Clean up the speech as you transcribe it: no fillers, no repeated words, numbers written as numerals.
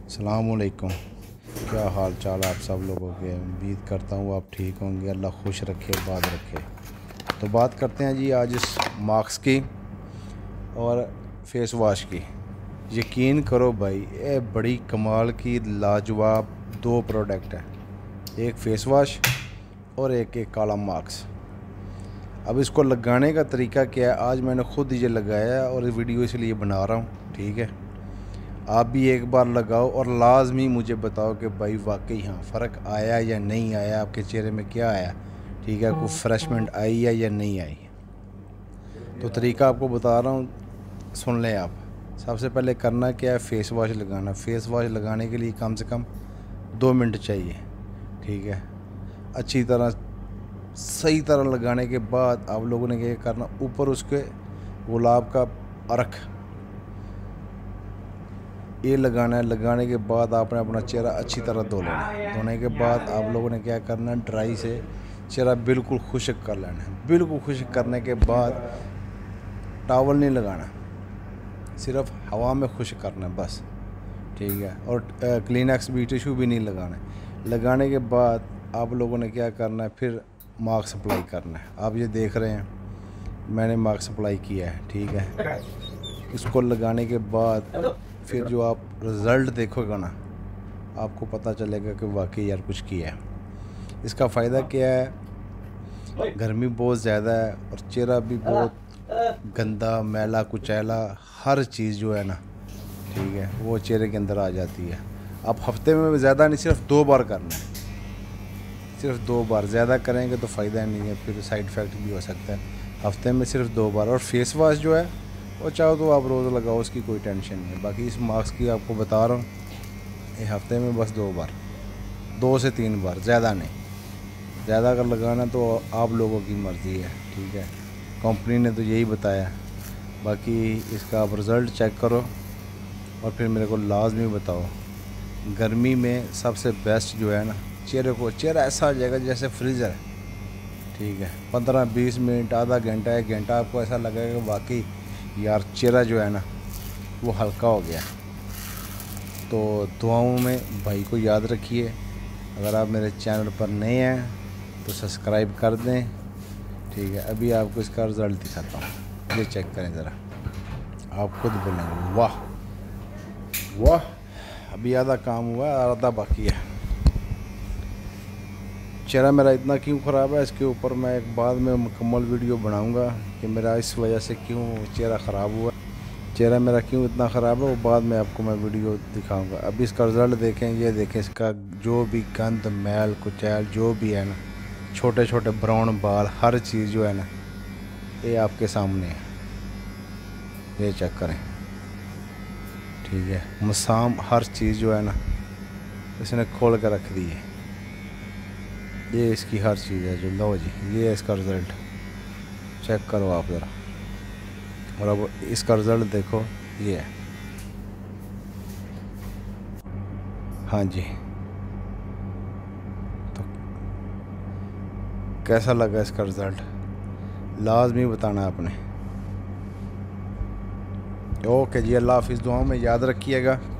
अस्सलामुअलैकुम। क्या हाल चाल आप सब लोगों के। उम्मीद करता हूँ आप ठीक होंगे। अल्लाह खुश रखे बात रखे। तो बात करते हैं जी आज इस मास्क की और फेस वॉश की। यकीन करो भाई, ये बड़ी कमाल की लाजवाब दो प्रोडक्ट है, एक फेस वॉश और एक काला मास्क। अब इसको लगाने का तरीका क्या है, आज मैंने ख़ुद ये लगाया है और वीडियो इसलिए बना रहा हूँ। ठीक है, आप भी एक बार लगाओ और लाजमी मुझे बताओ कि भाई वाकई हाँ फ़र्क आया या नहीं आया, आपके चेहरे में क्या आया। ठीक है, कोई फ्रेशमेंट आई है या नहीं आई। तो तरीका आपको बता रहा हूँ, सुन लें आप। सबसे पहले करना क्या है, फ़ेस वॉश लगाना। फ़ेस वॉश लगाने के लिए कम से कम 2 मिनट चाहिए। ठीक है, अच्छी तरह सही तरह लगाने के बाद आप लोगों ने क्या करना, ऊपर उसके गुलाब का अर्क ये लगाना है। लगाने के बाद आपने अपना चेहरा अच्छी तरह धो लेना है। धोने के बाद आप लोगों ने क्या करना है, ड्राई से चेहरा बिल्कुल खुश्क कर लेना है। बिल्कुल खुश्क करने के बाद टॉवल नहीं लगाना, सिर्फ हवा में खुश्क करना है बस। ठीक है, और क्लीनेक्स भी टिशू भी नहीं लगाना है। लगाने के बाद आप लोगों ने क्या करना है, फिर मास्क अप्लाई करना है। आप ये देख रहे हैं मैंने मास्क अप्लाई किया है। ठीक है, इसको लगाने के बाद फिर जो आप रिज़ल्ट देखोगे ना, आपको पता चलेगा कि वाकई यार कुछ किया है। इसका फ़ायदा क्या है, गर्मी बहुत ज़्यादा है और चेहरा भी बहुत गंदा मैला कुचैला हर चीज़ जो है ना, ठीक है, वो चेहरे के अंदर आ जाती है। आप हफ्ते में ज़्यादा नहीं, सिर्फ 2 बार करना है, सिर्फ 2 बार। ज़्यादा करेंगे तो फ़ायदा नहीं है, फिर साइड इफ़ेक्ट भी हो सकता है। हफ्ते में सिर्फ 2 बार। और फेस वॉश जो है वो चाहो तो आप रोज़ लगाओ, उसकी कोई टेंशन नहीं है। बाकी इस मास्क की आपको बता रहा हूँ, ये हफ्ते में बस 2 बार, 2 से 3 बार, ज़्यादा नहीं। ज़्यादा अगर लगाना तो आप लोगों की मर्ज़ी है। ठीक है, कंपनी ने तो यही बताया। बाकी इसका आप रिज़ल्ट चेक करो और फिर मेरे को लाजमी बताओ। गर्मी में सबसे बेस्ट जो है ना, चेहरा ऐसा हो जाएगा जैसे फ्रीज़र है। ठीक है, 15-20 मिनट, आधा घंटा, 1 घंटा आपको ऐसा लगेगा कि वाकई यार चेहरा जो है ना वो हल्का हो गया। तो दुआओं में भाई को याद रखिए। अगर आप मेरे चैनल पर नए हैं तो सब्सक्राइब कर दें। ठीक है, अभी आपको इसका रिज़ल्ट दिखाता हूँ, ये चेक करें ज़रा, आप खुद बोलेंगे वाह वाह। अभी आधा काम हुआ है, आधा बाकी है। चेहरा मेरा इतना क्यों ख़राब है, इसके ऊपर मैं एक बाद में मुकम्मल वीडियो बनाऊंगा कि मेरा इस वजह से क्यों चेहरा ख़राब हुआ। चेहरा मेरा क्यों इतना ख़राब है, वो बाद में आपको मैं वीडियो दिखाऊंगा। अभी इसका रिज़ल्ट देखें, ये देखें, इसका जो भी गंद मैल कुचैल जो भी है ना, छोटे छोटे ब्राउन बाल, हर चीज़ जो है ना, ये आपके सामने है। ये चेक करें। ठीक है, मसाम हर चीज़ जो है ना इसने खोल कर रख दी है। ये इसकी हर चीज़ है जो, लो जी, ये है इसका रिज़ल्ट, चेक करो आप ज़रा। और अब इसका रिज़ल्ट देखो, ये है। हाँ जी, तो कैसा लगा इसका रिज़ल्ट, लाजमी बताना आपने। ओके जी, अल्लाह हाफिज़। दुआओं में याद रखिएगा।